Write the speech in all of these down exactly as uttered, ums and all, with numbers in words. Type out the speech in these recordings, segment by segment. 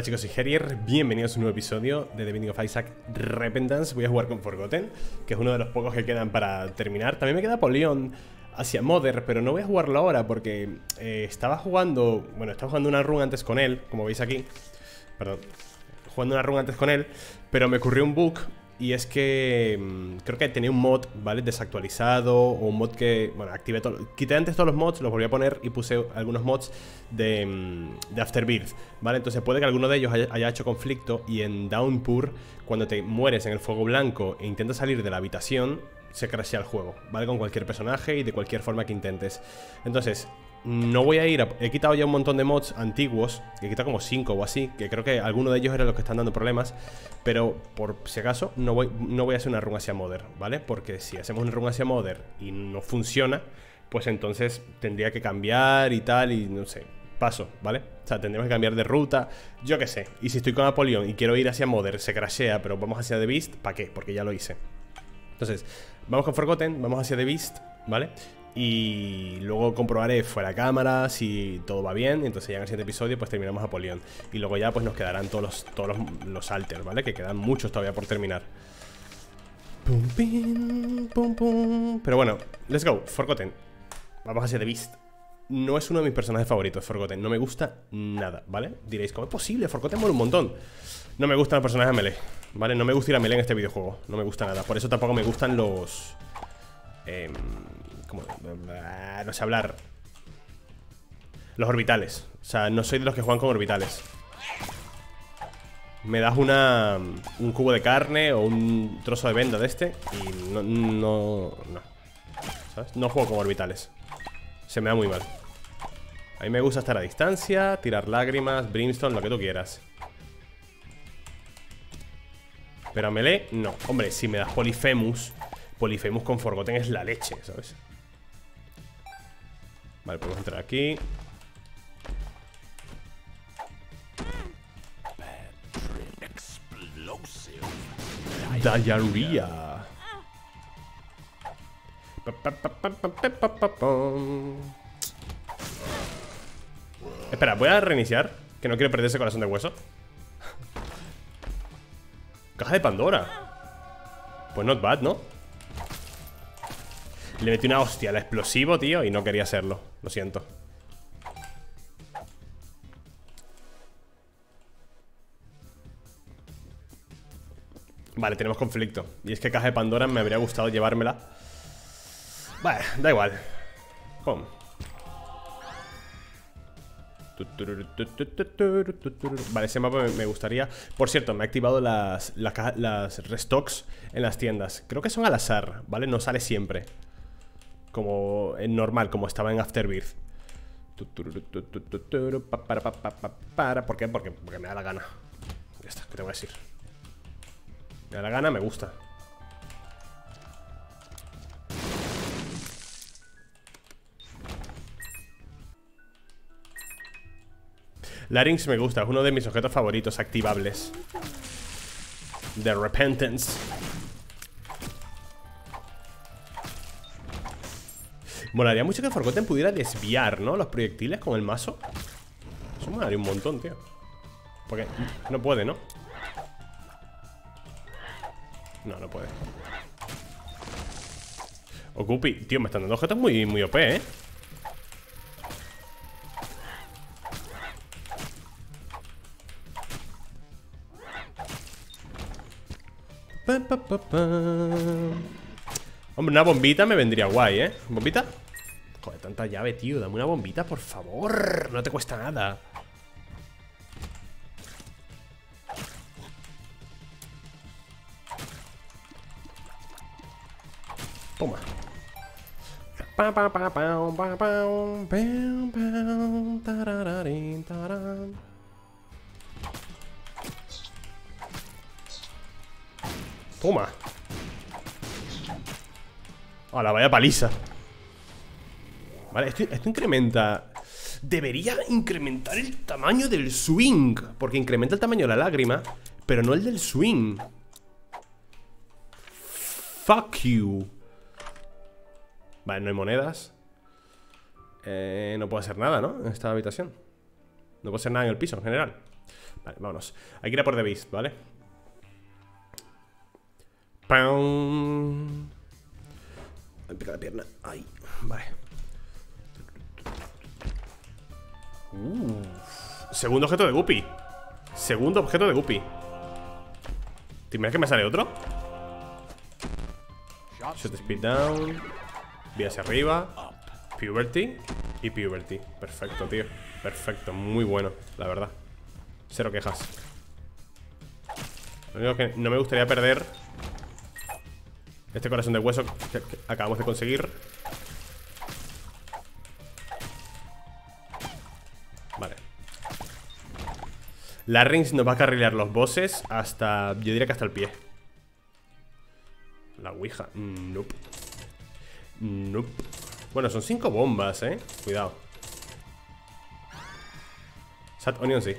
Hola chicos, soy Herier, bienvenidos a un nuevo episodio de The Binding of Isaac Repentance. Voy a jugar con Forgotten, que es uno de los pocos que quedan para terminar. También me queda Apollyon hacia Mother, pero no voy a jugarlo ahora porque eh, estaba jugando... Bueno, estaba jugando una run antes con él, como veis aquí. Perdón, jugando una run antes con él, pero me ocurrió un bug. Y es que mmm, creo que tenía un mod, ¿vale? Desactualizado, o un mod que... Bueno, activé todo... Quité antes todos los mods, los volví a poner y puse algunos mods de, mmm, de Afterbirth, ¿vale? Entonces puede que alguno de ellos haya, haya hecho conflicto. Y en Downpour, cuando te mueres en el fuego blanco e intentas salir de la habitación, se crashea el juego, ¿vale? Con cualquier personaje y de cualquier forma que intentes. Entonces... No voy a ir a... He quitado ya un montón de mods antiguos. He quitado como cinco o así, que creo que alguno de ellos eran los que están dando problemas. Pero por si acaso no voy, no voy a hacer una run hacia Mother, ¿vale? Porque si hacemos una run hacia Mother y no funciona, pues entonces tendría que cambiar y tal. Y no sé, paso, ¿vale? O sea, tendríamos que cambiar de ruta, yo qué sé. Y si estoy con Apollyon y quiero ir hacia Mother, se crashea, pero vamos hacia The Beast, ¿para qué? Porque ya lo hice. Entonces, vamos con Forgotten, vamos hacia The Beast, ¿vale? Y luego comprobaré fuera de cámara si todo va bien. Y entonces ya en el siguiente episodio pues terminamos Apollyon. Y luego ya pues nos quedarán todos los, todos los, los alters, ¿vale? Que quedan muchos todavía por terminar. Pum, pim, pum, pum. Pero bueno, let's go, Forgotten. Vamos hacia The Beast. No es uno de mis personajes favoritos, Forgotten. No me gusta nada, ¿vale? Diréis, ¿cómo es posible? Forgotten mola un montón. No me gustan los personajes melee, ¿vale? No me gusta ir a melee en este videojuego. No me gusta nada. Por eso tampoco me gustan los... Eh, como, no sé hablar. Los orbitales. O sea, no soy de los que juegan con orbitales. Me das una un cubo de carne o un trozo de venda de este y no, no, no. ¿Sabes? No juego con orbitales. Se me da muy mal. A mí me gusta estar a distancia, tirar lágrimas, brimstone, lo que tú quieras. Pero a melee, no. Hombre, si me das Polyphemus, Polyphemus con Forgotten es la leche, ¿sabes? Vale, podemos entrar aquí. Diarrhea. Espera, voy a reiniciar, que no quiero perder ese corazón de hueso. Caja de Pandora. Pues not bad, ¿no? Le metí una hostia al explosivo, tío, y no quería hacerlo. Lo siento. Vale, tenemos conflicto. Y es que caja de Pandora me habría gustado llevármela. Vale, da igual. Pum. Vale, ese mapa me gustaría. Por cierto, me he activado las, las, las restocks en las tiendas. Creo que son al azar, ¿vale? No sale siempre como en normal, como estaba en Afterbirth. ¿Por qué? Porque, porque me da la gana. Ya está, ¿qué te voy a decir? Me da la gana, me gusta. Larynx me gusta, es uno de mis objetos favoritos activables de Repentance. Molaría mucho que Forgotten pudiera desviar, ¿no? Los proyectiles con el mazo. Eso molaría un montón, tío. Porque no puede, ¿no? No, no puede. Ocupi, tío, me están dando objetos muy, muy O P, ¿eh? Pa, pa, pa, pa. Hombre, una bombita me vendría guay, ¿eh? ¿Bombita? Joder, tanta llave, tío. Dame una bombita, por favor. No te cuesta nada. Toma. Pa, pa, pa, pa, pa, pa, pam, pam, tarararín, tarán. Toma. A la vaya paliza. Vale, esto, esto incrementa. Debería incrementar el tamaño del swing, porque incrementa el tamaño de la lágrima, pero no el del swing. Fuck you. Vale, no hay monedas. eh, No puedo hacer nada, ¿no? En esta habitación no puedo hacer nada en el piso en general. Vale, vámonos. Hay que ir a por The Beast, ¿vale? ¡Pam! Me pica la pierna. Ay, vale. Uh, segundo objeto de Guppy. Segundo objeto de Guppy. ¿Te imaginas que me sale otro? Shot speed down. Vía hacia arriba. Puberty. Y Puberty. Perfecto, tío. Perfecto, muy bueno, la verdad. Cero quejas. Lo único que no me gustaría perder este corazón de hueso que, que acabamos de conseguir. Vale. Larynx nos va a carrilear los bosses hasta... yo diría que hasta el pie. La ouija. Nope. Nope. Bueno, son cinco bombas, eh. Cuidado. Sad Onion sí.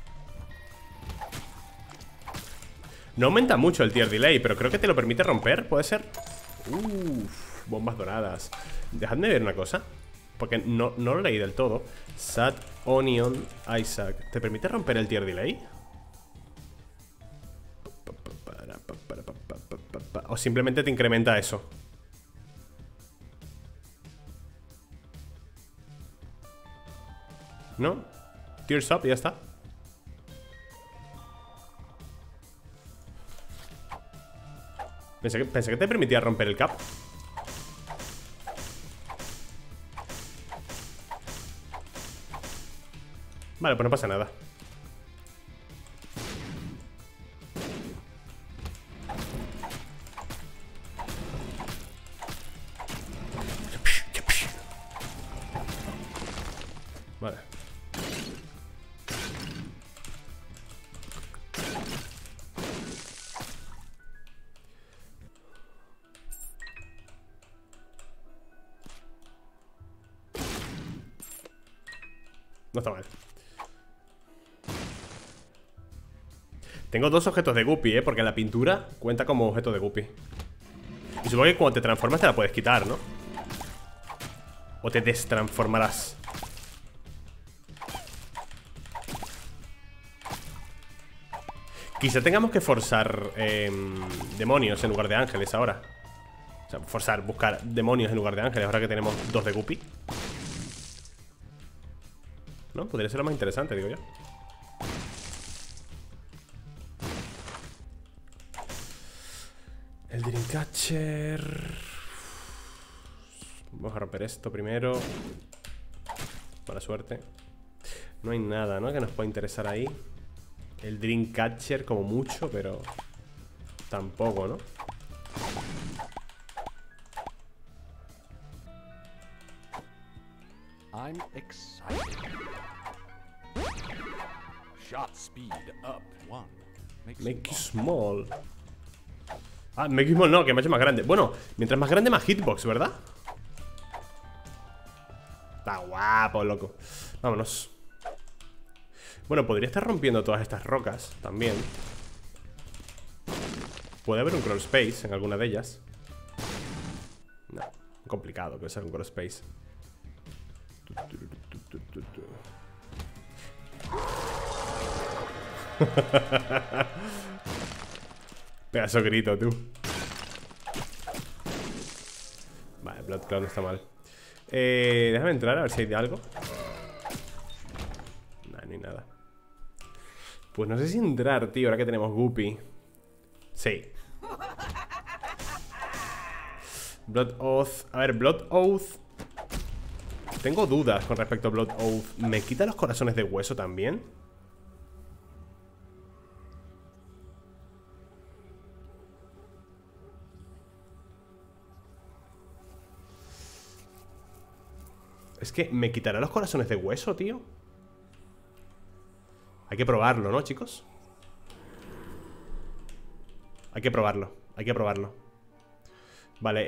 No aumenta mucho el tier delay, pero creo que te lo permite romper, ¿puede ser? Uff, bombas doradas. Dejadme ver una cosa, porque no, no lo leí del todo. Sad Onion Isaac. ¿Te permite romper el tier delay? O simplemente te incrementa eso. ¿No? Tears up y ya está. Pensé que, pensé que te permitía romper el cap. Vale, pues no pasa nada. Vale. No está mal. Tengo dos objetos de Guppy, ¿eh? Porque la pintura cuenta como objeto de Guppy. Y supongo que cuando te transformas te la puedes quitar, ¿no? O te destransformarás. Quizá tengamos que forzar eh, demonios en lugar de ángeles ahora. O sea, forzar, buscar demonios en lugar de ángeles ahora que tenemos dos de Guppy. ¿No? Podría ser lo más interesante, digo yo. El Dreamcatcher. Vamos a romper esto primero. Mala suerte. No hay nada, ¿no? Que nos pueda interesar ahí. El Dreamcatcher como mucho, pero tampoco, ¿no? I'm excited. Shot speed up one. Make you small. Ah, make you small no, que me ha hecho más grande. Bueno, mientras más grande, más hitbox, ¿verdad? Está guapo, loco. Vámonos. Bueno, podría estar rompiendo todas estas rocas también. Puede haber un crawl space en alguna de ellas. No, complicado que sea un crawl space. Pedazo grito, tú. Vale, Blood Cloud no está mal. Eh, déjame entrar a ver si hay de algo. No, no hay nada. Pues no sé si entrar, tío, ahora que tenemos Guppy. Sí. Blood Oath. A ver, Blood Oath. Tengo dudas con respecto a Blood Oath. ¿Me quita los corazones de hueso también? Es que me quitará los corazones de hueso, tío. Hay que probarlo, ¿no, chicos? Hay que probarlo, hay que probarlo. Vale,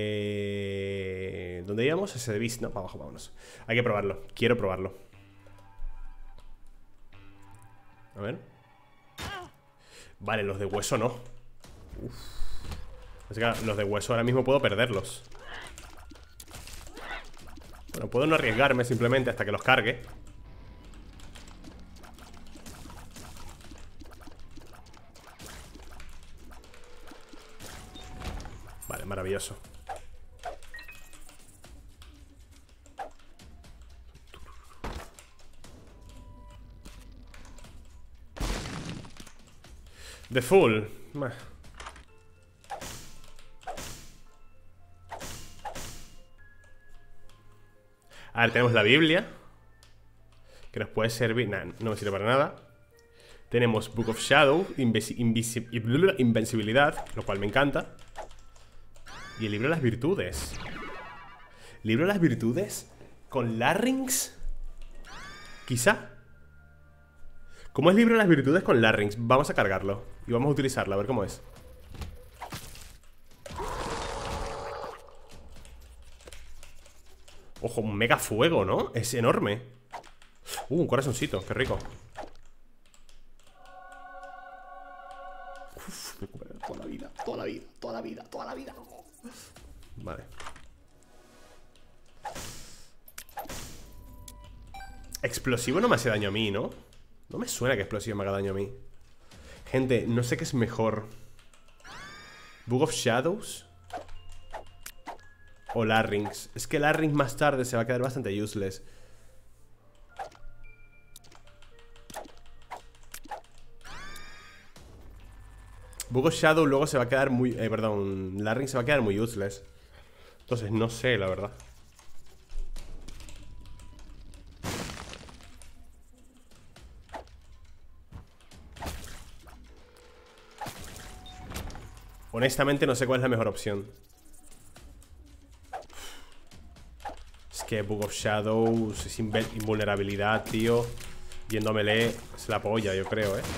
eh... ¿dónde íbamos? Ese de Beast, ¿no? Para abajo, vámonos. Hay que probarlo, quiero probarlo. A ver. Vale, los de hueso no. Uf. Es que los de hueso ahora mismo puedo perderlos. Bueno, puedo no arriesgarme simplemente hasta que los cargue. Vale, maravilloso. The Fool. A ver, tenemos la Biblia, que nos puede servir. Nah, no me sirve para nada. Tenemos Book of Shadow, invisi invisi Invencibilidad, lo cual me encanta. Y el libro de las virtudes. ¿Libro de las virtudes? ¿Con Larynx? Quizá. ¿Cómo es libro de las virtudes con Larynx? Vamos a cargarlo y vamos a utilizarlo, a ver cómo es. Ojo, un mega fuego, ¿no? Es enorme. Uh, un corazoncito, qué rico. Uf, recupera toda la vida, toda la vida, toda la vida, toda la vida. Vale. Explosivo no me hace daño a mí, ¿no? No me suena que explosivo me haga daño a mí. Gente, no sé qué es mejor, Book of Shadows o Larynx. Es que Larynx más tarde se va a quedar bastante useless. Book of Shadow luego se va a quedar muy... Eh, perdón, Larynx se va a quedar muy useless. Entonces no sé, la verdad. Honestamente no sé cuál es la mejor opción. Es que Book of Shadows es invulnerabilidad, tío. Yendo a melee es la polla, yo creo, eh.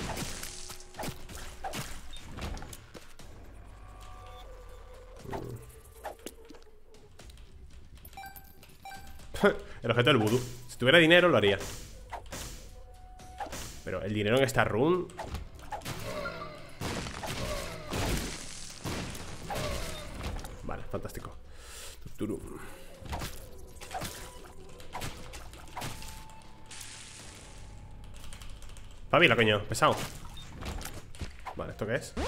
El objeto del vudú. Si tuviera dinero lo haría. Pero el dinero en esta run... Vale, fantástico. Pabila, coño, pesado. Vale, ¿esto qué es?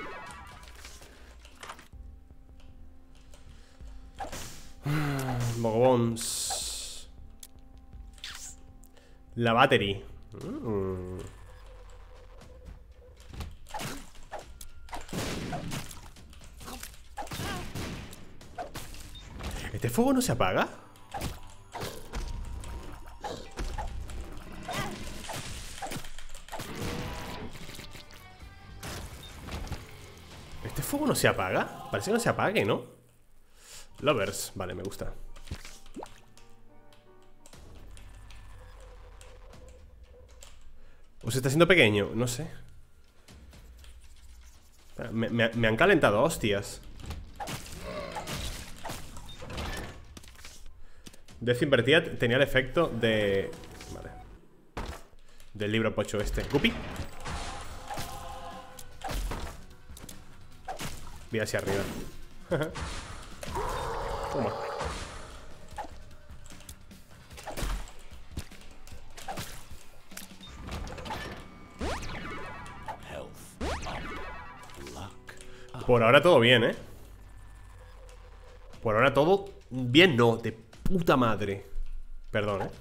Bogobons. La battery. mm. ¿Este fuego no se apaga? ¿Este fuego no se apaga? Parece que no se apague, ¿no? Lovers, vale, me gusta. ¿O se está haciendo pequeño? No sé. Me, me, me han calentado, hostias. Death invertida tenía el efecto de... Vale. Del libro pocho este. Guppy. Voy hacia arriba. Toma. Por ahora todo bien, ¿eh? Por ahora todo bien, no, de puta madre. Perdón, ¿eh?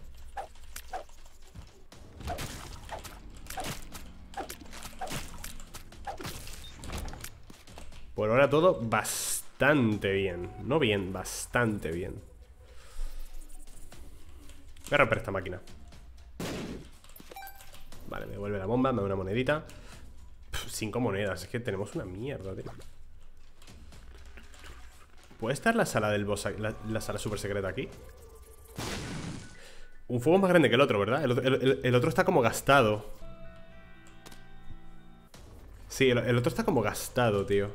Por ahora todo bastante bien. No bien, bastante bien. Voy a romper esta máquina. Vale, me devuelve la bomba, me da una monedita. Pff, cinco monedas, es que tenemos una mierda, tío. ¿Puede estar la sala del boss, la, la sala super secreta aquí? Un fuego más grande que el otro, ¿verdad? El, el, el, el otro está como gastado. Sí, el, el otro está como gastado, tío.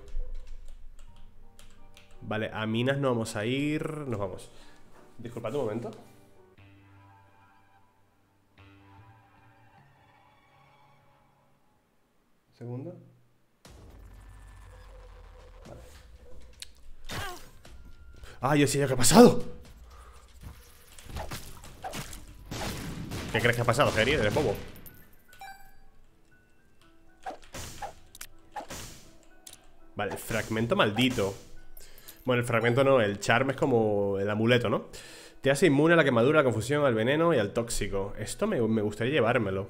Vale, a minas no vamos a ir. Nos vamos. Disculpad un momento. Un segundo. Vale. ¡Ah, yo sé ya qué ha pasado! ¿Qué crees que ha pasado, Jerry? Eres bobo. Vale, fragmento maldito. Bueno, el fragmento no, el charm es como el amuleto, ¿no? Te hace inmune a la quemadura, a la confusión, al veneno y al tóxico. Esto me, me gustaría llevármelo.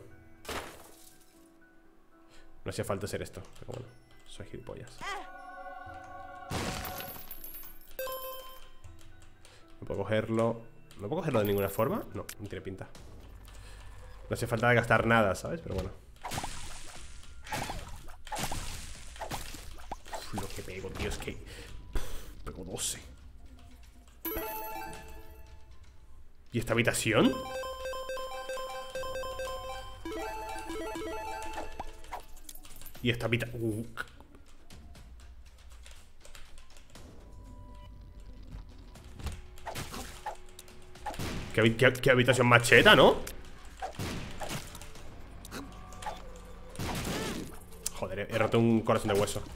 No hacía falta hacer esto, pero bueno, soy gilipollas. No puedo cogerlo. ¿No puedo cogerlo de ninguna forma? No, no tiene pinta. No hace falta gastar nada, ¿sabes? Pero bueno. Uf, lo que pego, tío, es que... Uf, pego doce. ¿Y esta habitación? Y esta habitación... Uh. ¿Qué, qué, qué habitación más cheta, ¿no? Joder, he roto un corazón de hueso.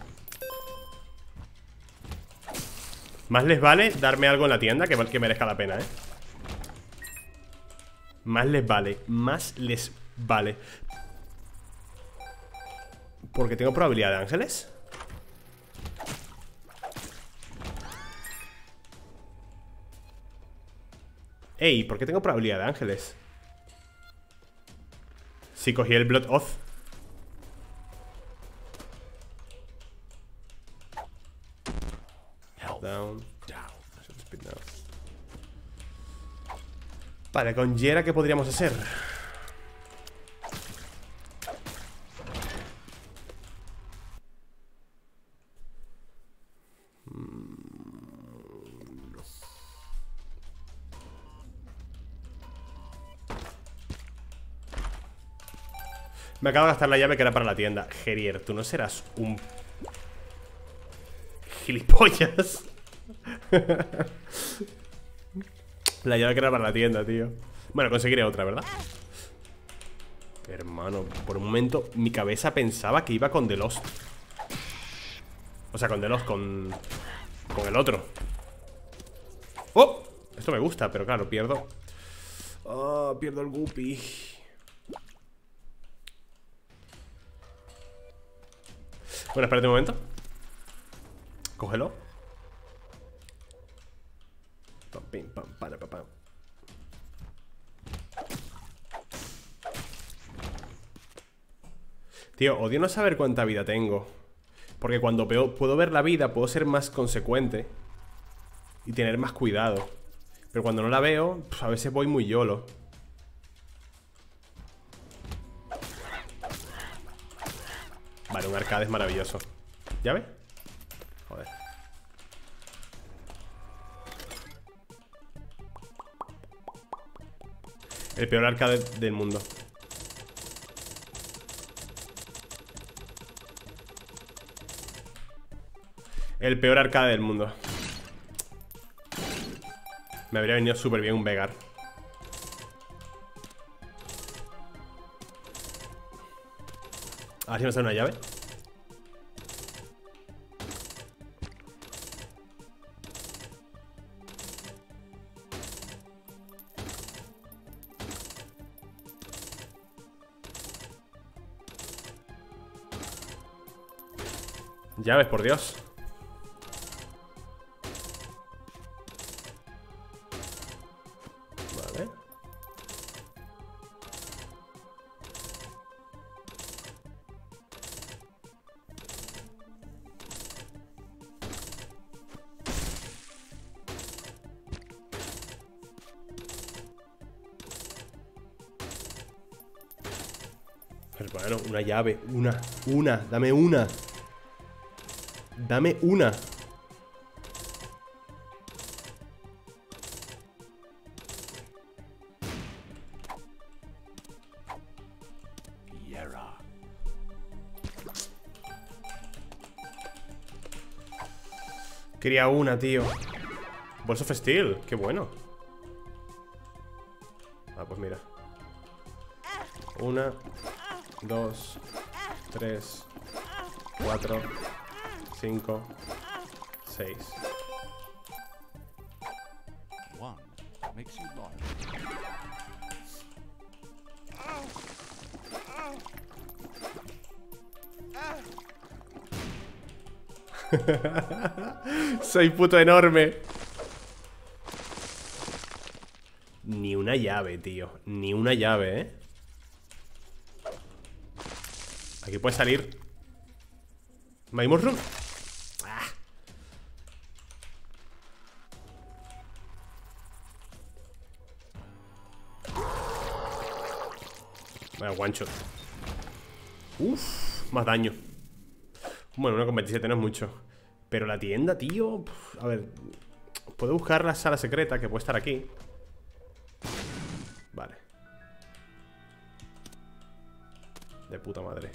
Más les vale darme algo en la tienda que, que merezca la pena, ¿eh? Más les vale, más les vale. Porque tengo probabilidad de ángeles. Ey, ¿por qué tengo probabilidad de ángeles? Si cogí el Blood Oath. Down. Vale, con Yera, ¿qué podríamos hacer? Me acabo de gastar la llave que era para la tienda. Gerier, tú no serás un... gilipollas. La llave que era para la tienda, tío. Bueno, conseguiré otra, ¿verdad? Hermano, por un momento mi cabeza pensaba que iba con The Lost. O sea, con The Lost, con... con el otro. ¡Oh! Esto me gusta, pero claro, pierdo. Oh, pierdo el Guppy. Bueno, espérate un momento. Cógelo. Pam, pim, pam, para, pam, pam. Tío, odio no saber cuánta vida tengo. Porque cuando veo, puedo ver la vida, puedo ser más consecuente y tener más cuidado. Pero cuando no la veo, pues a veces voy muy yolo. Vale, un arcade es maravilloso. ¿Llave? Joder. El peor arcade del mundo. El peor arcade del mundo. Me habría venido súper bien un Vegar. A ver si me sale una llave. Llaves, por Dios. Vale. Hermano, una llave. Una, una, dame una. Dame una. Yera. Quería una, tío. Balls of Steel, qué bueno. Ah, pues mira. Una, dos, tres, cuatro, cinco, seis. One makes you large. Soy puto enorme. Ni una llave, tío. Ni una llave, ¿eh? Aquí puede salir My Mushroom. Ah. Vaya one shot. Uff, más daño. Bueno, uno con veintisiete no es mucho. Pero la tienda, tío. A ver, puedo buscar la sala secreta que puede estar aquí. Vale. De puta madre.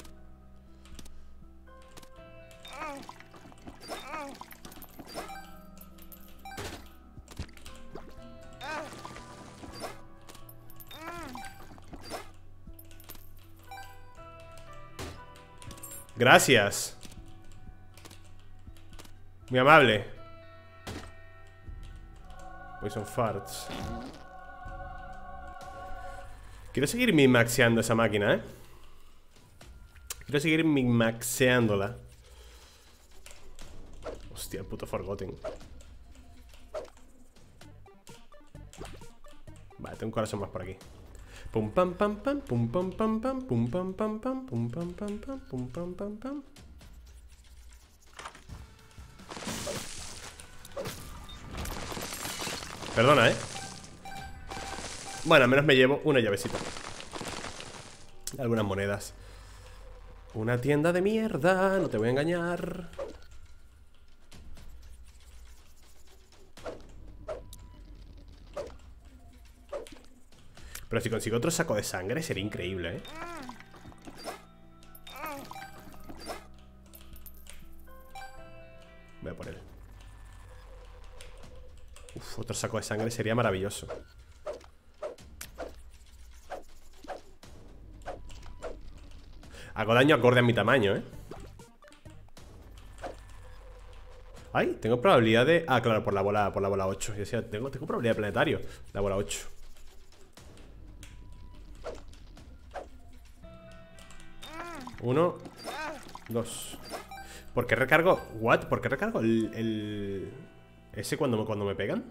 Gracias. Muy amable. Poison farts. Quiero seguir min-maxeando esa máquina, ¿eh? Quiero seguir min-maxeándola. Hostia, el puto Forgotten. Vale, tengo un corazón más por aquí. Pum pam pam pam, pum pam pam pam, pum pam pam pam, pum pam pam pam, pum pam pam pam. Perdona, ¿eh? Bueno, al menos me llevo una llavecita. Algunas monedas. Una tienda de mierda, no te voy a engañar. Pero si consigo otro saco de sangre sería increíble, ¿eh? Voy a por él. Uf, otro saco de sangre sería maravilloso. Hago daño acorde a mi tamaño, ¿eh? Ay, tengo probabilidad de... Ah, claro, por la bola, por la bola ocho. Yo decía, tengo, tengo probabilidad de planetario. La bola ocho. Uno. Dos. ¿Por qué recargo? ¿What? ¿Por qué recargo el... el... ese cuando me, cuando me pegan?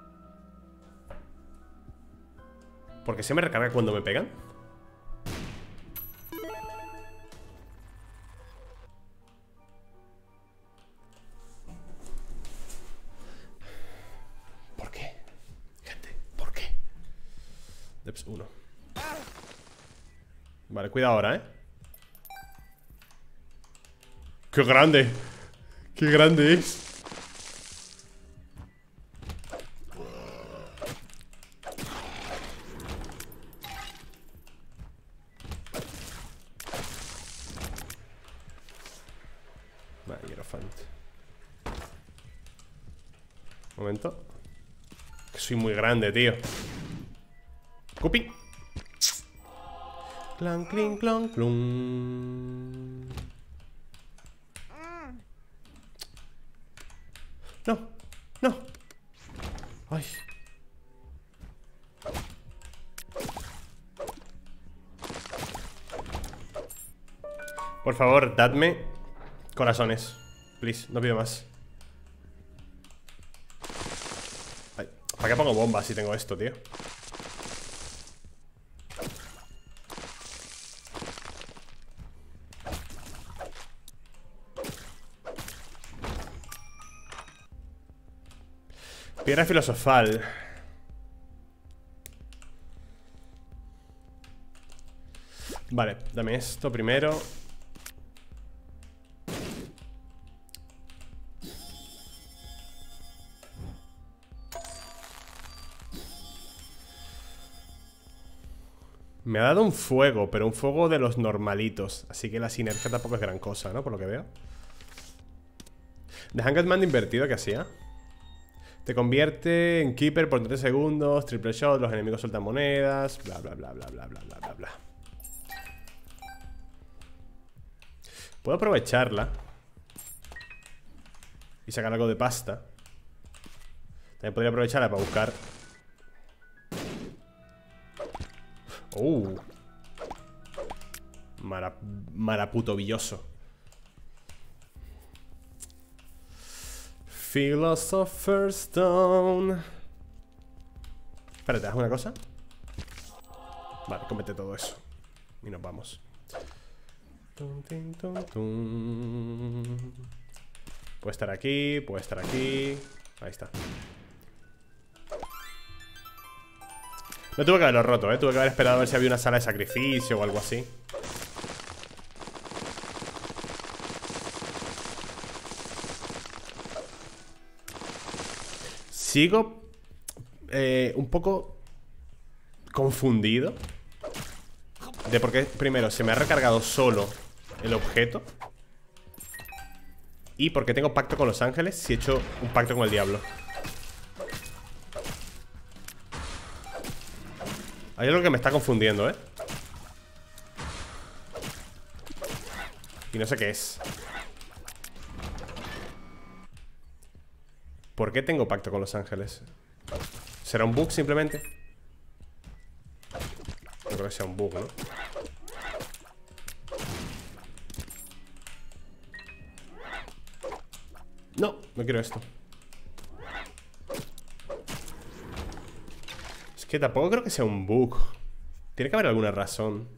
¿Por qué se me recarga cuando me pegan? ¿Por qué? Gente, ¿por qué? Depths uno. Vale, cuidado ahora, ¿eh? ¡Qué grande! ¡Qué grande es! Vale, Hierophant. Un momento. Que soy muy grande, tío. ¡Cupi! Clan, clink, clon, clun. No, no. Ay. Por favor, dadme corazones. Please, no pido más. Ay, ¿para qué pongo bombas si tengo esto, tío? Piedra filosofal. Vale, dame esto primero. Me ha dado un fuego, pero un fuego de los normalitos. Así que la sinergia tampoco es gran cosa, ¿no? Por lo que veo. The Hanged Man invertido, ¿qué hacía? Te convierte en Keeper por treinta segundos. Triple shot, los enemigos sueltan monedas. Bla, bla, bla, bla, bla, bla, bla, bla, bla. Puedo aprovecharla y sacar algo de pasta. También podría aprovecharla para buscar. Oh, Mara, maraputovilloso. Philosopher's Stone. Espérate, ¿haz una cosa? Vale, cómete todo eso. Y nos vamos. Tum, tin, tum, tum. Puede estar aquí, puede estar aquí. Ahí está. No tuve que haberlo roto, eh. Tuve que haber esperado a ver si había una sala de sacrificio o algo así. Sigo eh, un poco confundido de por qué primero se me ha recargado solo el objeto y por qué tengo pacto con los ángeles si he hecho un pacto con el diablo. Hay algo que me está confundiendo, ¿eh? Y no sé qué es. ¿Por qué tengo pacto con los ángeles? ¿Será un bug simplemente? No creo que sea un bug, ¿no? No, no quiero esto. Es que tampoco creo que sea un bug. Tiene que haber alguna razón.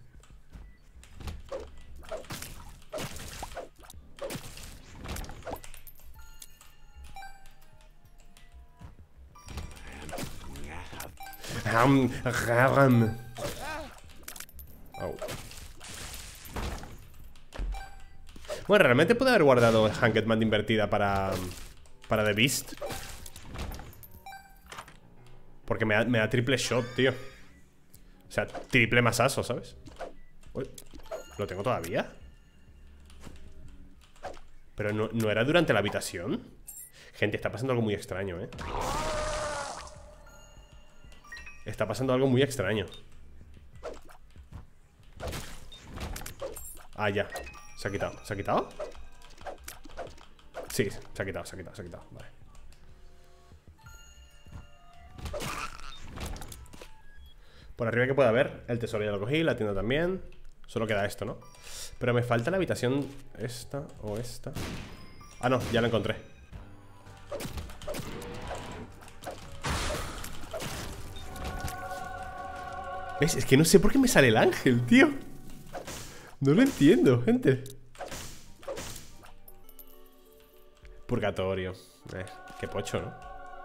Ram, ram. Oh. Bueno, realmente pude haber guardado el Hanked Man de invertida para Para The Beast. Porque me da, me da triple shot, tío. O sea, triple masazo, ¿sabes? Uy, ¿lo tengo todavía? Pero no, no era durante la habitación. Gente, está pasando algo muy extraño, ¿eh? Está pasando algo muy extraño. Ah, ya. Se ha quitado. ¿Se ha quitado? Sí, se ha quitado, se ha quitado, se ha quitado. Vale. Por arriba que pueda haber. El tesoro ya lo cogí, la tienda también. Solo queda esto, ¿no? Pero me falta la habitación esta o esta. Ah, no, ya la encontré. ¿Ves? Es que no sé por qué me sale el ángel, tío. No lo entiendo, gente. Purgatorio. Eh, qué pocho, ¿no?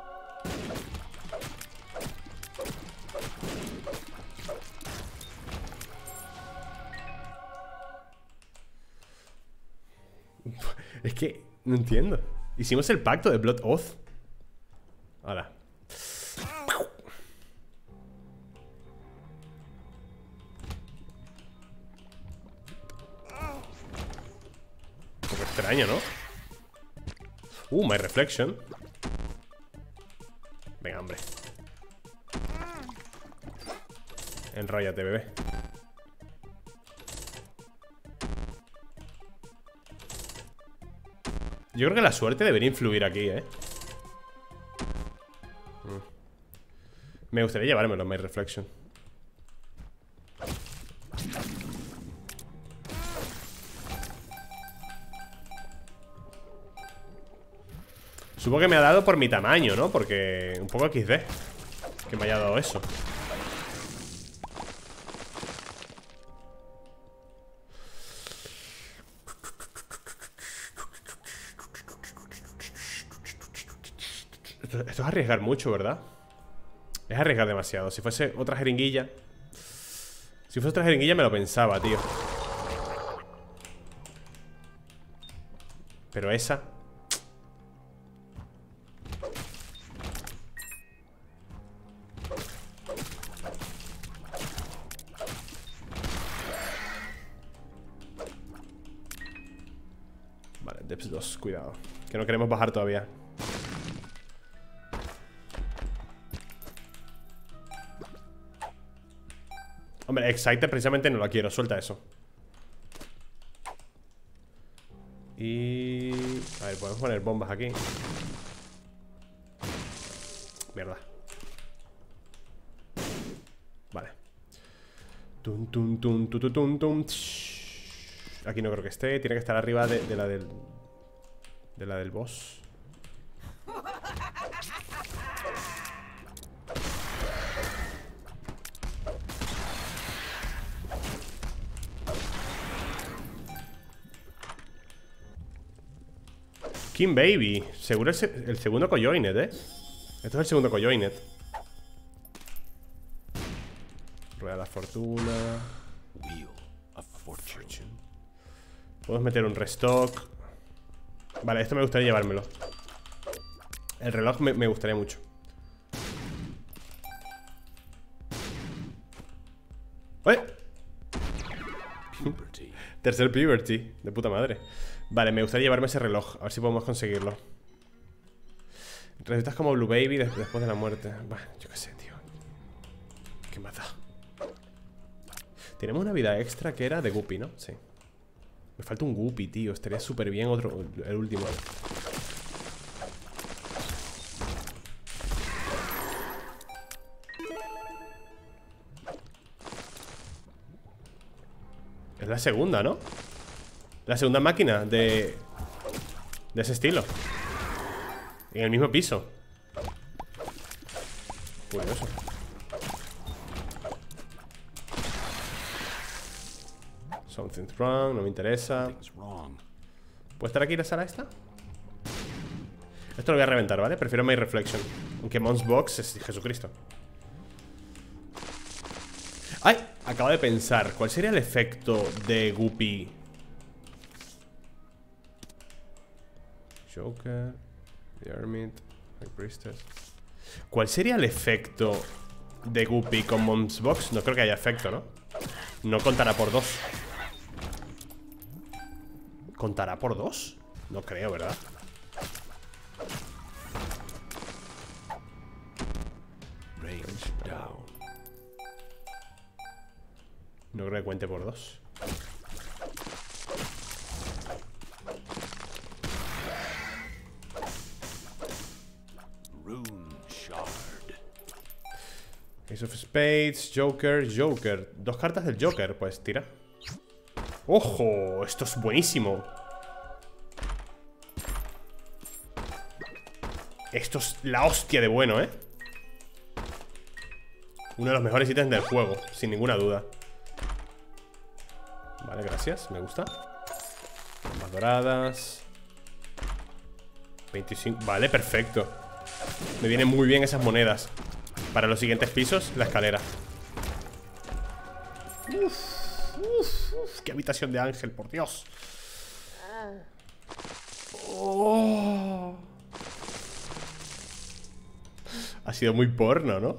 Es que no entiendo. Hicimos el pacto de Blood Oath. Ahora. Un poco extraño, ¿no? Uh, My Reflection. Venga, hombre. Enróllate, bebé. Yo creo que la suerte debería influir aquí, ¿eh? Me gustaría llevármelo, My Reflection. Supongo que me ha dado por mi tamaño, ¿no? Porque un poco equis de que me haya dado eso. Esto, esto es arriesgar mucho, ¿verdad? Es arriesgar demasiado. Si fuese otra jeringuilla Si fuese otra jeringuilla me lo pensaba, tío. Pero esa Vale, Depths dos, cuidado. Que no queremos bajar todavía. Hombre, Excite precisamente no la quiero. Suelta eso. Y... a ver, podemos poner bombas aquí. Mierda. Vale. Tum, tum, tum, tum, tum, tum. Aquí no creo que esté. Tiene que estar arriba de, de la del... de la del boss. King Baby. Seguro el, se el segundo Cojoinet, ¿eh? Esto es el segundo Cojoinet. Rueda de la fortuna. Wheel of fortune. Podemos meter un restock. Vale, esto me gustaría llevármelo. El reloj me, me gustaría mucho. ¡Eh! Puberty. Tercer puberty, de puta madre. Vale, me gustaría llevarme ese reloj. A ver si podemos conseguirlo. Recetas como Blue Baby des después de la muerte. Bah, yo qué sé, tío. ¿Qué más da? Tenemos una vida extra que era de Guppy, ¿no? Sí. Me falta un Guppy, tío. Estaría súper bien otro, el último. Es la segunda, ¿no? La segunda máquina de... De ese estilo. En el mismo piso. Curioso. Something's wrong, no me interesa. Something's wrong. ¿Puede estar aquí la sala esta? Esto lo voy a reventar, ¿vale? Prefiero My Reflection. Aunque Mons Box es Jesucristo. ¡Ay! Acabo de pensar, ¿cuál sería el efecto de Guppy? Joker, The Hermit, High Priestess. ¿Cuál sería el efecto de Guppy con Mons Box? No creo que haya efecto, ¿no? No contará por dos. ¿Contará por dos? No creo, ¿verdad? Range down. No creo que cuente por dos. Rune shard. Ace of Spades, Joker, Joker. Dos cartas del Joker, pues tira. ¡Ojo! Esto es buenísimo. Esto es la hostia de bueno, ¿eh? Uno de los mejores ítems del juego, sin ninguna duda. Vale, gracias, me gusta. Más doradas. veinticinco, vale, perfecto. Me vienen muy bien esas monedas. Para los siguientes pisos, la escalera. Uf, uf, uf, qué habitación de ángel, por Dios. Oh. Ha sido muy porno, ¿no?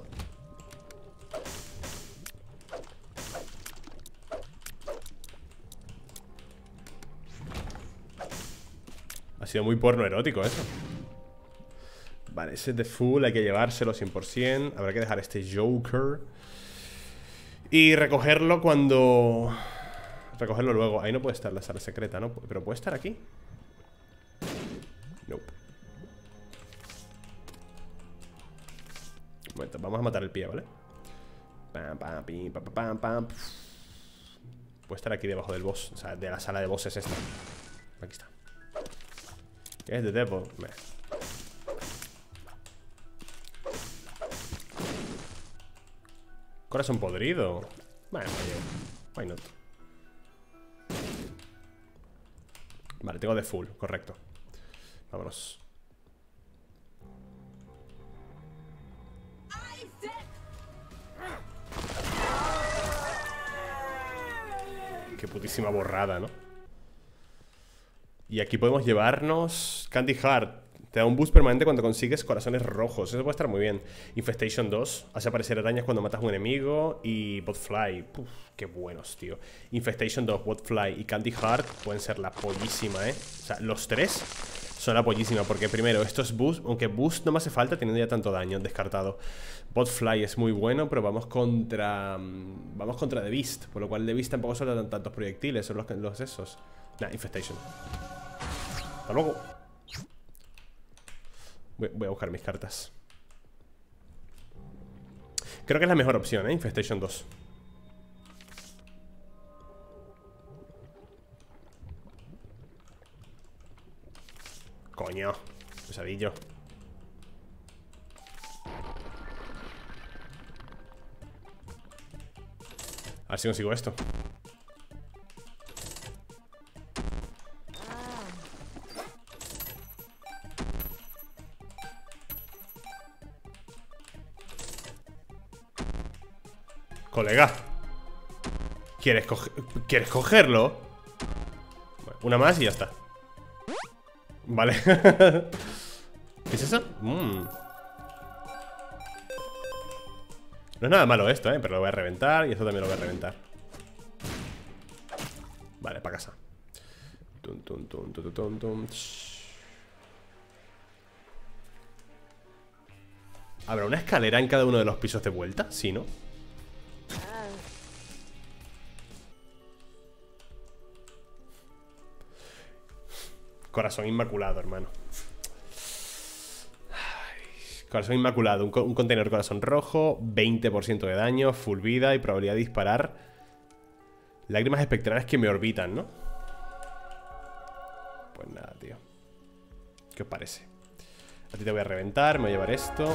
Ha sido muy porno erótico eso. Vale, ese es de full, hay que llevárselo cien por cien. Habrá que dejar este Joker y recogerlo cuando... Recogerlo luego. Ahí no puede estar la sala secreta, ¿no? Pero puede estar aquí. Nope. Un momento, vamos a matar el pie, ¿vale? Pam, pam, pim, pam, pam, pam. Puede estar aquí debajo del boss. O sea, de la sala de bosses esta. Aquí está. ¿Qué es The Devil? Meh. Corazón podrido. Bueno, why not. Vale, tengo de full, correcto. Vámonos. Qué putísima borrada, ¿no? Y aquí podemos llevarnos Candy Heart. Te da un boost permanente cuando consigues corazones rojos. Eso puede estar muy bien. Infestation dos. Hace aparecer arañas cuando matas a un enemigo. Y Botfly. Uf, qué buenos, tío. Infestation dos, Botfly y Candy Heart pueden ser la pollísima, ¿eh? O sea, los tres son la pollísima. Porque primero, esto es boost. Aunque boost no me hace falta teniendo ya tanto daño. Descartado. Botfly es muy bueno, pero vamos contra... Vamos contra The Beast. Por lo cual The Beast tampoco suelta tantos proyectiles. Son los, los esos. Nah, Infestation. Hasta luego. Voy, voy a buscar mis cartas. Creo que es la mejor opción, ¿eh? Infestation dos. Coño, pesadillo. A ver si consigo esto. Colega, ¿Quieres, coge ¿Quieres cogerlo? Bueno, una más y ya está. Vale. ¿Qué es eso? Mm. No es nada malo esto, ¿eh? Pero lo voy a reventar y esto también lo voy a reventar. Vale, para casa. Tum, tum, tum, tum, tum, tum. ¿Habrá una escalera en cada uno de los pisos de vuelta? Sí, ¿no? Corazón inmaculado, hermano. Ay, corazón inmaculado. Un, co un contenedor corazón rojo. veinte por ciento de daño. Full vida y probabilidad de disparar. Lágrimas espectrales que me orbitan, ¿no? Pues nada, tío. ¿Qué os parece? A ti te voy a reventar. Me voy a llevar esto.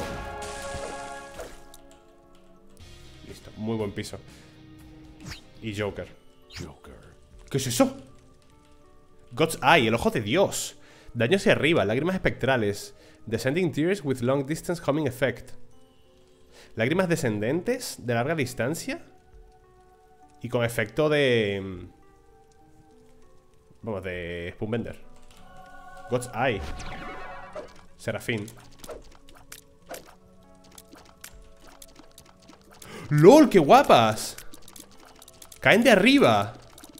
Listo. Muy buen piso. Y Joker. Joker. ¿Qué es eso? God's Eye, el ojo de Dios. Daño hacia arriba, lágrimas espectrales. Descending tears with long distance homing effect. Lágrimas descendentes de larga distancia. Y con efecto de... Vamos, de Spoonbender. God's Eye. Serafín. ¡Lol! ¡Qué guapas! Caen de arriba.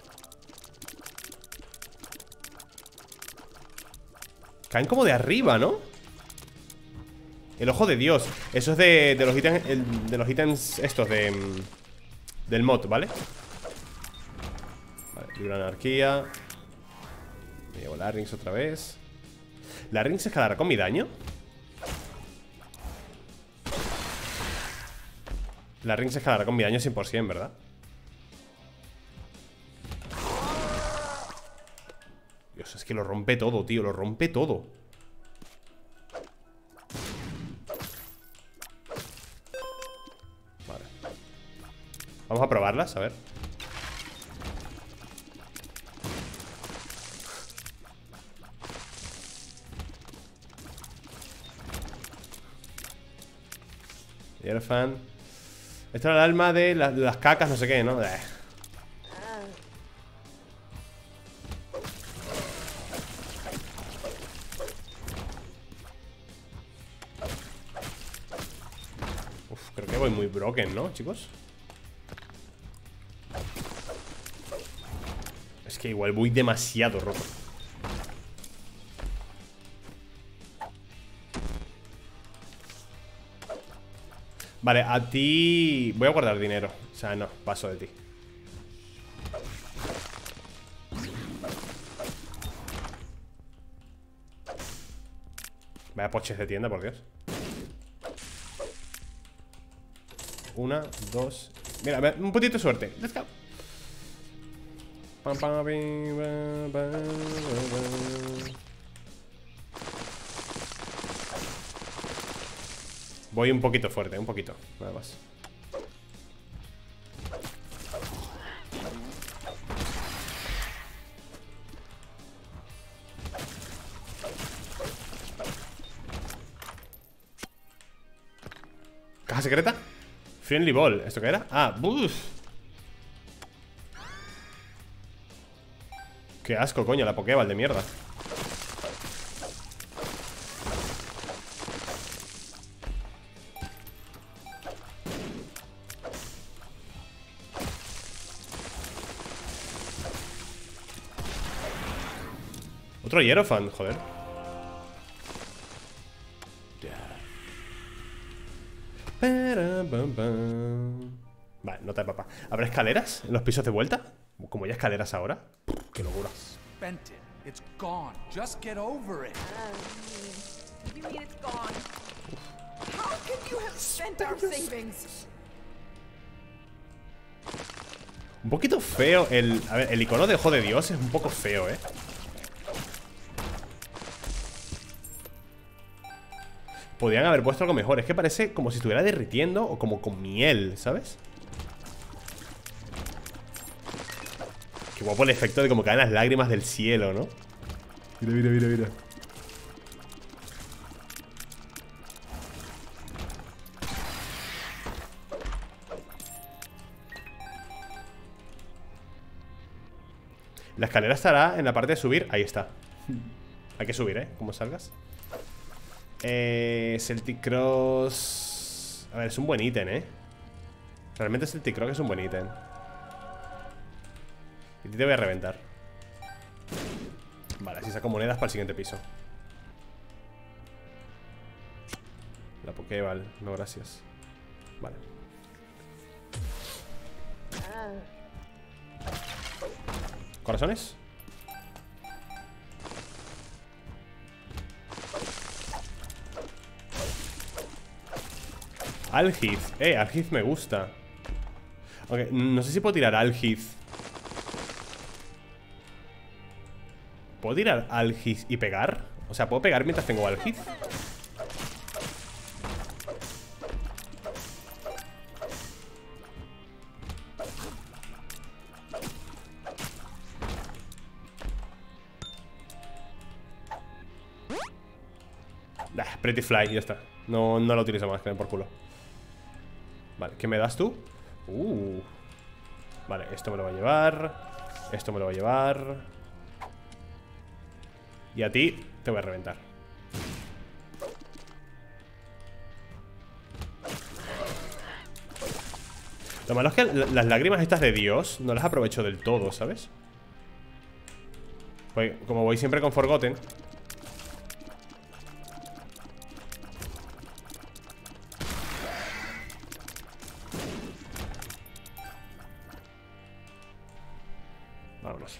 Caen como de arriba, ¿no? El ojo de Dios. Eso es de, de los ítems el, de los ítems estos de del mod, ¿vale? Vale, libro de anarquía. Me llevo la Rings otra vez. ¿La Rings se escalará con mi daño? La Rings se escalará con mi daño cien por cien, ¿verdad? Dios, es que lo rompe todo, tío. Lo rompe todo. Vale. Vamos a probarlas, a ver. Hierophant. Esto era el alma de, la, de las cacas, no sé qué, ¿no? Eh. Uf, creo que voy muy broken, ¿no, chicos? Es que igual voy demasiado roto. Vale, a ti... Voy a guardar dinero. O sea, no, paso de ti. Vaya poches de tienda, por Dios. Una, dos... Mira, un poquito de suerte. Let's go. Pam, pam, pim, pam, pam, pam. Voy un poquito fuerte, un poquito, nada más. ¿Caja secreta? Friendly Ball, ¿esto qué era? Ah, buf. Qué asco, coño, la Pokéball de mierda. Otro Hierophant, joder. Vale, nota de papá. ¿Habrá escaleras en los pisos de vuelta? Como ya escaleras ahora. Qué locura. Spent it. It's gone. Just get over it. You mean it's gone? How can you have spent our savings? Un poquito feo el... A ver, el icono de ojo de Dios es un poco feo, ¿eh? Podrían haber puesto algo mejor. Es que parece como si estuviera derritiendo o como con miel, ¿sabes? Qué guapo el efecto de como caen las lágrimas del cielo, ¿no? Mira, mira, mira, mira. La escalera estará en la parte de subir. Ahí está. Hay que subir, ¿eh? Como salgas. Eh, Celtic Cross. A ver, es un buen ítem, ¿eh? Realmente Celtic Cross es un buen ítem. Y te voy a reventar. Vale, así saco monedas para el siguiente piso. La Pokéball, no gracias. Vale. ¿Corazones? Algith. Eh, Algith me gusta. Ok, no sé si puedo tirar Algith. ¿Puedo tirar Algith y pegar? O sea, ¿puedo pegar mientras tengo Algith? Nah, Pretty Fly, ya está. No, no lo utilizo más, que me por culo. Vale, ¿qué me das tú? Uh. Vale, esto me lo va a llevar. Esto me lo va a llevar. Y a ti te voy a reventar. Lo malo es que las lágrimas estas de Dios no las aprovecho del todo, ¿sabes? Pues como voy siempre con Forgotten. Vámonos.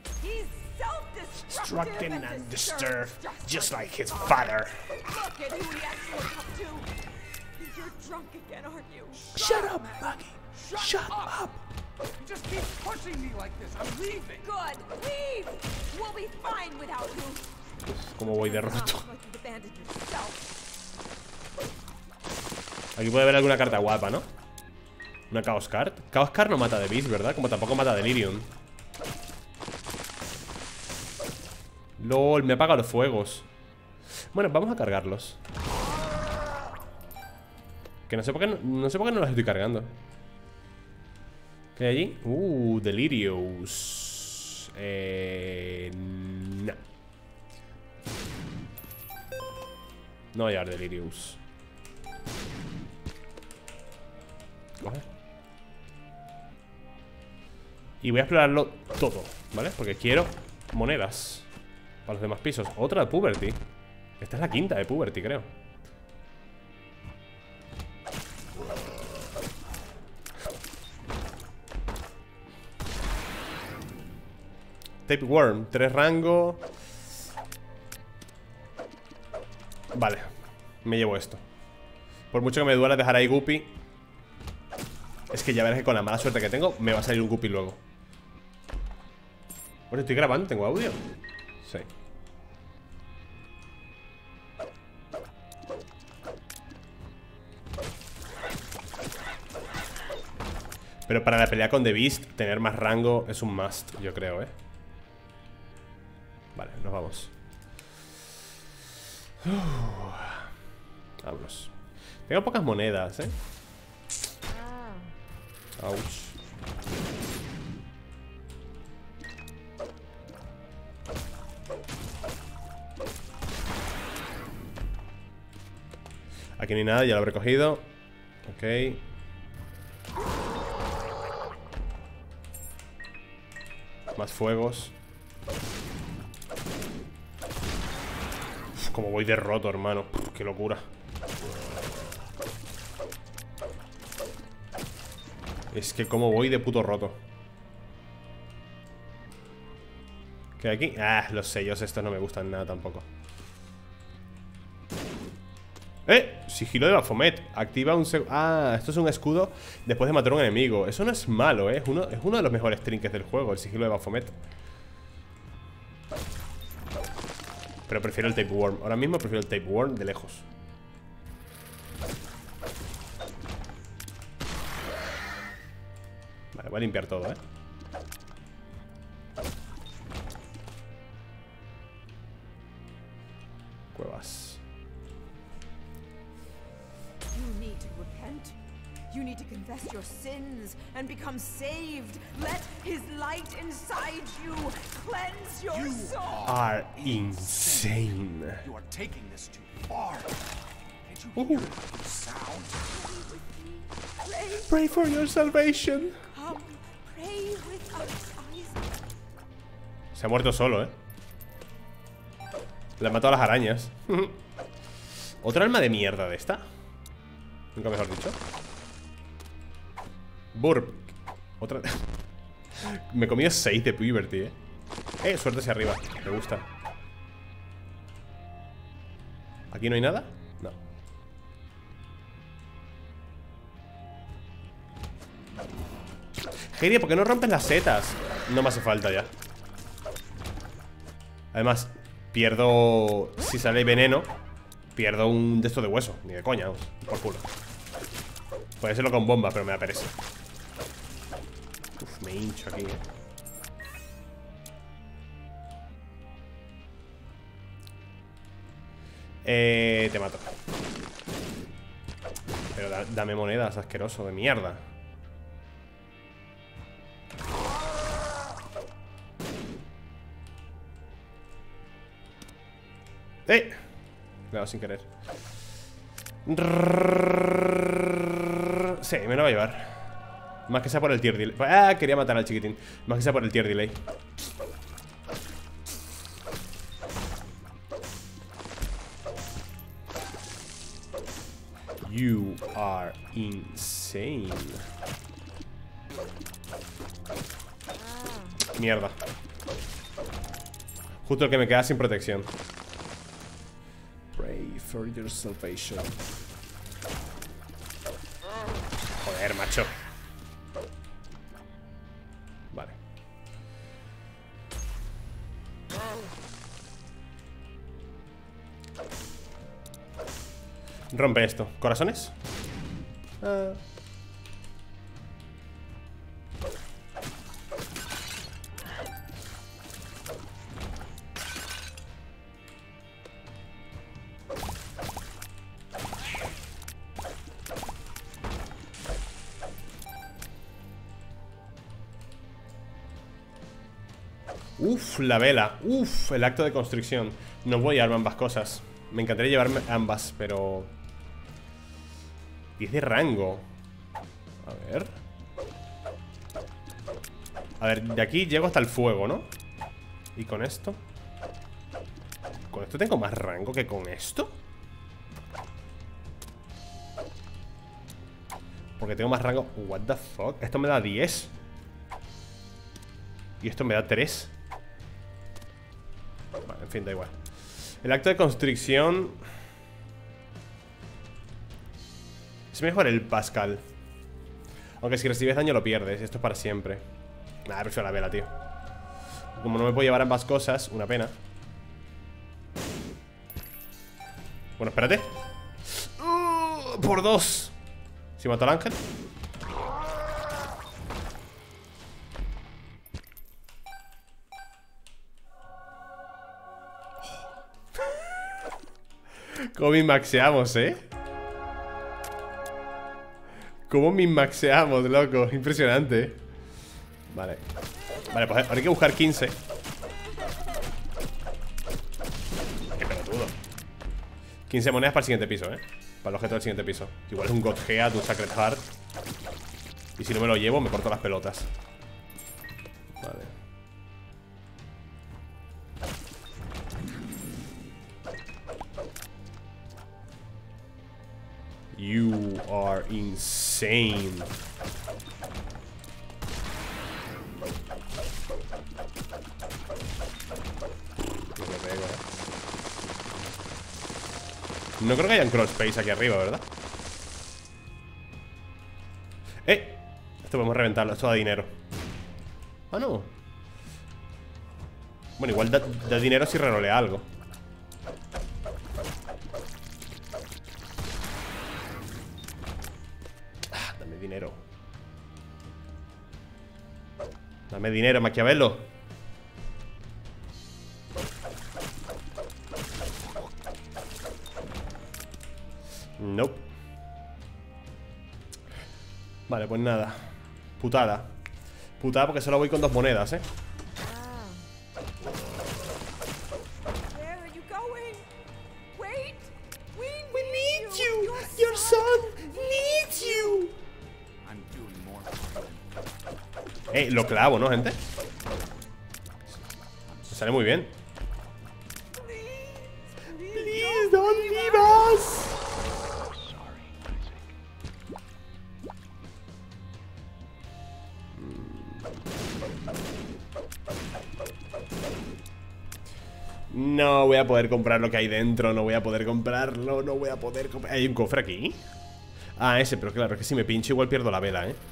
Struck and disturbed, just like his father. Look at who he has to look up to. You're drunk again, aren't you? Shut up, Maggie. Shut up. You just keep pushing me like this. I'm leaving. Good. Leave. We'll be fine without you. Como voy de roto. Not like you've abandoned yourself. Aquí puede haber alguna carta guapa, ¿no? Una Chaos Card. Chaos Card no mata de Beast, ¿verdad? Como tampoco mata Delirium. LOL, me apaga los fuegos. Bueno, vamos a cargarlos. Que no sé por qué no, no sé por qué no los estoy cargando. ¿Qué hay allí? Uh, Delirious. Eh... No. No voy a llevar Delirious. Coge. Y voy a explorarlo todo, ¿vale? Porque quiero monedas para los demás pisos. Otra de Puberty. Esta es la quinta de Puberty, creo. Tapeworm, tres rango. Vale, me llevo esto. Por mucho que me duela dejar ahí Guppy, es que ya verás que con la mala suerte que tengo me va a salir un Guppy luego. Bueno, estoy grabando, ¿tengo audio? Sí. Pero para la pelea con The Beast, tener más rango es un must, yo creo, ¿eh? Vale, nos vamos. Uf. Vámonos. Tengo pocas monedas, ¿eh? Ouch. Aquí ni nada, ya lo habré cogido. Ok. Más fuegos. Uf, como voy de roto, hermano. Uf, qué locura. Es que como voy de puto roto. ¿Qué hay aquí? Ah, los sellos estos no me gustan nada tampoco. ¡Eh! Sigilo de Baphomet. Activa un... Ah, esto es un escudo después de matar a un enemigo. Eso no es malo, ¿eh? Es uno, es uno de los mejores trinkets del juego, el sigilo de Baphomet. Pero prefiero el Tapeworm. Ahora mismo prefiero el Tapeworm de lejos. Vale, voy a limpiar todo, ¿eh? Cuevas. You need to repent. You need to confess your sins and become saved. Let his light inside you cleanse your You soul. Are insane. You are taking this too far. Can't you Ooh. hear the sound? Pray, Pray for your salvation. come, pray with us, Isaac. Se ha muerto solo, eh. Le ha matado a las arañas. Otra alma de mierda de esta. Nunca mejor dicho. Burp. Otra. Me he comido seis de Puberty, eh. Eh, suerte hacia arriba. Me gusta. ¿Aquí no hay nada? No. Heidi, ¿por qué no rompes las setas? No me hace falta ya. Además, pierdo... Si sale veneno, pierdo un de estos de hueso. Ni de coña, vamos, por culo. Puede serlo con bomba, pero me da pereza. Uf, me hincho aquí, eh. Eh, te mato. Pero da, dame monedas, asqueroso de mierda. ¡Eh! Le he dado sin querer. Sí, me lo va a llevar. Más que sea por el tier delay. Ah, quería matar al chiquitín. Más que sea por el tier delay. You are insane. Mierda. Justo el que me queda sin protección. Pray for your salvation. Joder, macho. Vale. Rompe esto. ¿Corazones? Ah. Uf, la vela. Uf, el acto de construcción. No voy a llevarme ambas cosas. Me encantaría llevarme ambas, pero... diez de rango. A ver. A ver, de aquí llego hasta el fuego, ¿no? Y con esto. ¿Con esto tengo más rango que con esto? Porque tengo más rango. What the fuck. Esto me da diez. Y esto me da tres. Vale, en fin, da igual. El acto de construcción. Es mejor el Pascal. Aunque si recibes daño lo pierdes. Esto es para siempre. Nada, prefiero la vela, tío. Como no me puedo llevar ambas cosas, una pena. Bueno, espérate. uh, Por dos. Si mato al ángel. ¿Cómo min-maxeamos, eh? ¿Cómo min-maxeamos, loco? Impresionante. Vale. Vale, pues ahora hay que buscar quince. Qué pelotudo. quince monedas para el siguiente piso, eh. Para el objeto del siguiente piso. Igual es un God Head, un Sacred Heart. Y si no me lo llevo, me corto las pelotas. Vale. You are insane. No me pego, eh. No creo que haya un crawl space aquí arriba, ¿verdad? ¡Eh! Esto podemos reventarlo, esto da dinero. Ah, no. Bueno, igual da, da dinero si rerolea algo. Ah, dame dinero. Dame dinero, Maquiavelo. Nope. Vale, pues nada. Putada. Putada porque solo voy con dos monedas, eh. Where are you going? Wait! We, We need need you. Your Your son needs you. I'm doing more harm than Eh, lo clavo, ¿no, gente? Me sale muy bien. Please don't leave us. No voy a poder comprar lo que hay dentro. No voy a poder comprarlo. No voy a poder comprar. ¿Hay un cofre aquí? Ah, ese, pero claro, es que si me pincho igual pierdo la vela, ¿eh?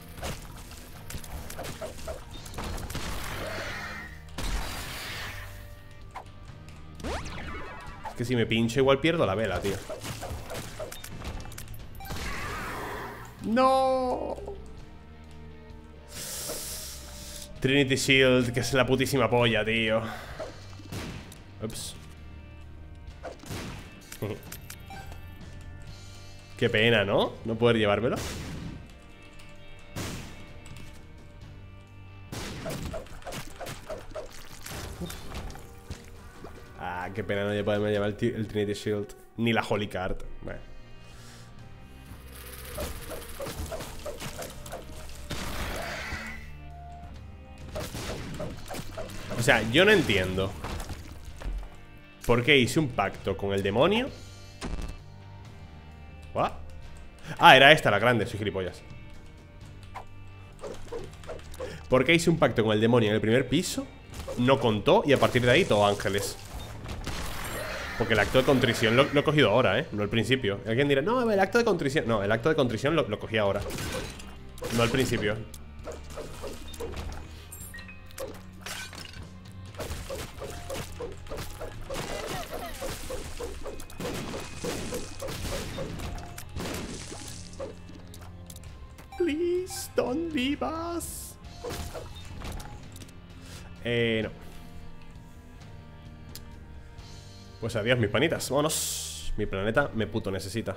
Es que si me pincho igual pierdo la vela, tío. ¡No! Trinity Shield, que es la putísima polla, tío. Ups. Qué pena, ¿no? No poder llevármelo. Ah, qué pena no poderme llevar el, el Trinity Shield. Ni la Holy Card. Bueno. O sea, yo no entiendo ¿por qué hice un pacto con el demonio? ¿What? Ah, era esta la grande, soy gilipollas. ¿Por qué hice un pacto con el demonio en el primer piso? No contó y a partir de ahí todo ángeles. Porque el acto de contrición lo, lo he cogido ahora, ¿eh? No al principio. Alguien dirá, no, el acto de contrición. No, el acto de contrición lo, lo cogí ahora. No al principio. Please don't leave us. Eh, no. Pues adiós, mis panitas. Vámonos. Mi planeta me puto necesita.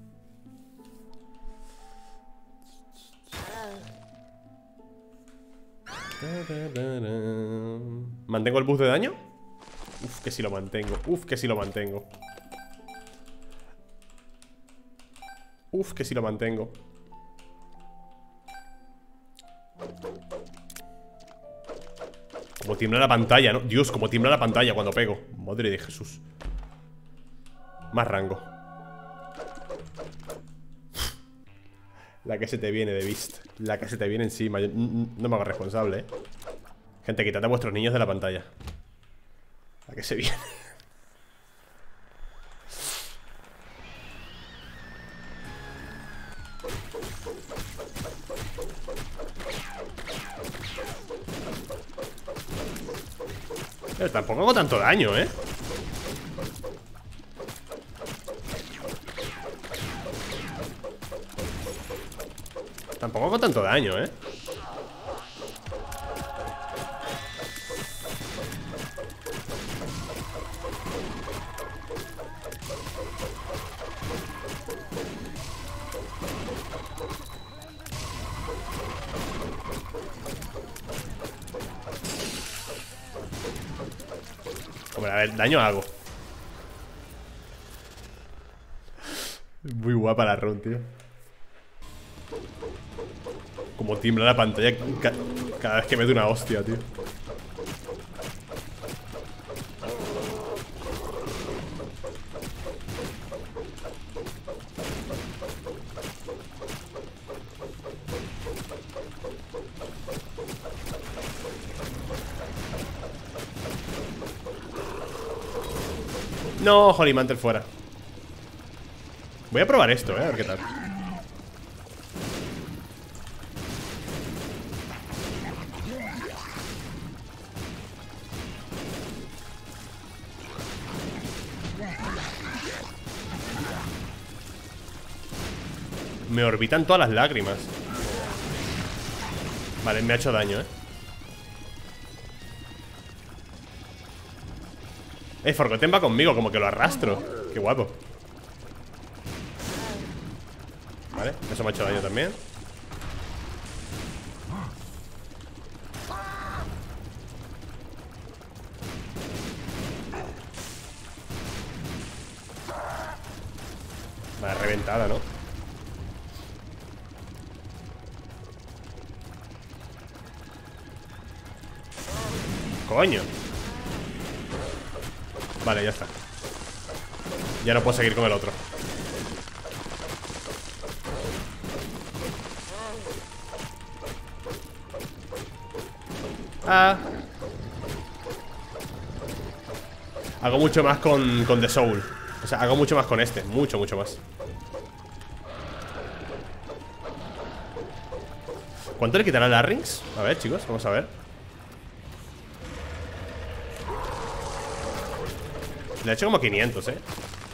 ¿Mantengo el boost de daño? Uf, que si lo mantengo. Uf, que si lo mantengo. Uf, que si lo mantengo. Como tiembla la pantalla, ¿no? Dios, como tiembla la pantalla cuando pego. Madre de Jesús. Más rango. La que se te viene de Beast. La que se te viene encima. Yo no me hago responsable, ¿eh? Gente, quitad a vuestros niños de la pantalla. La que se viene. Pero tampoco hago tanto daño, ¿eh? Tampoco hago tanto daño, ¿eh? Hombre, a ver, daño hago. Muy guapa la run, tío. Como tiembla la pantalla ca cada vez que me doy una hostia, tío. No, Holy Mantle fuera. Voy a probar esto, eh, a ver qué tal. Me orbitan todas las lágrimas. Vale, me ha hecho daño, eh. Eh, Forgotten va conmigo, como que lo arrastro. Qué guapo. Vale, eso me ha hecho daño también. Coño. Vale, ya está. Ya no puedo seguir con el otro. Ah. Hago mucho más con, con The Soul. O sea, hago mucho más con este. Mucho, mucho más. ¿Cuánto le quitará el Larynx? A ver, chicos, vamos a ver. Le ha hecho como quinientos, eh.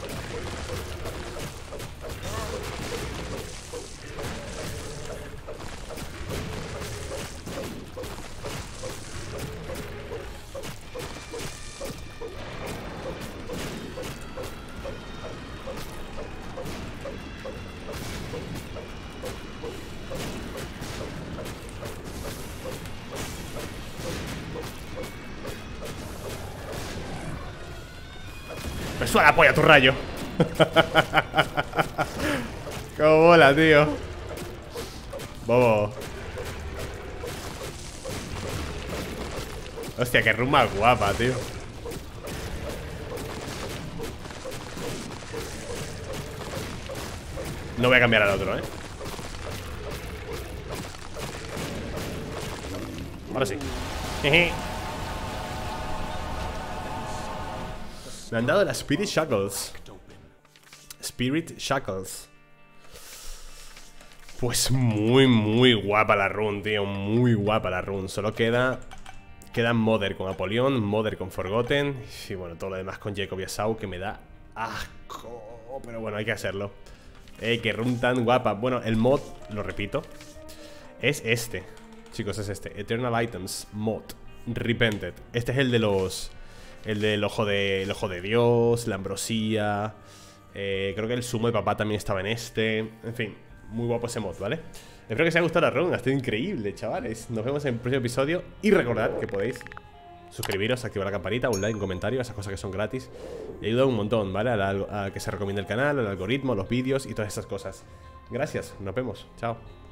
Me suena la polla tu rayo. Cómo bola, tío. Bobo. Hostia, qué run más guapa, tío. No voy a cambiar al otro, eh. Ahora sí. Jeje. Me han dado la Spirit Shackles. Spirit Shackles. Pues muy, muy guapa la run, tío. Muy guapa la run. Solo queda... Quedan Mother con Apollyon, Mother con Forgotten. Y bueno, todo lo demás con Jacob y Asau, que me da asco. Pero bueno, hay que hacerlo. Ey, qué run tan guapa. Bueno, el mod, lo repito, es este. Chicos, es este. Eternal Items Mod Repented. Este es el de los... El del ojo de, el ojo de Dios, la ambrosía. eh, Creo que el zumo de papá también estaba en este. En fin, muy guapo ese mod, ¿vale? Espero que os haya gustado la run, ha sido increíble, chavales. Nos vemos en el próximo episodio. Y recordad que podéis suscribiros, activar la campanita, un like, un comentario, esas cosas que son gratis. Y ayuda un montón, ¿vale? A, la, a que se recomiende el canal, al algoritmo, los vídeos y todas esas cosas. Gracias, nos vemos, chao.